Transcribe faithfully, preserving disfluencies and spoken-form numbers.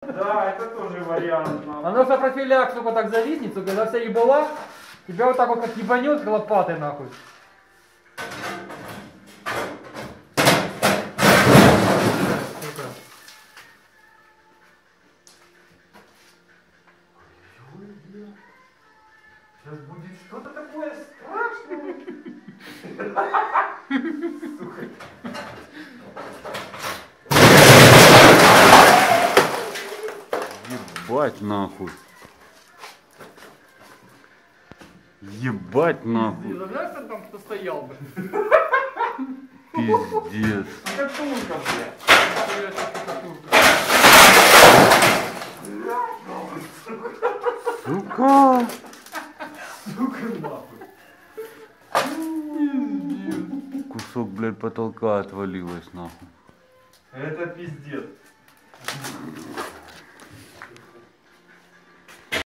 Да, это тоже вариант. Оно сопрофиляк, сука, так зависнет, сука, когда вся ебала, тебя вот так вот как ебанет лопатой нахуй. Сука. Сейчас будет что-то такое страшное. Сука. Ебать нахуй. Ебать нахуй. Знаешь, что там кто стоял бы? Пиздец. Шкатулка, блядь. Сука. Сука, нахуй. Кусок, блядь, потолка отвалилось нахуй. Это пиздец.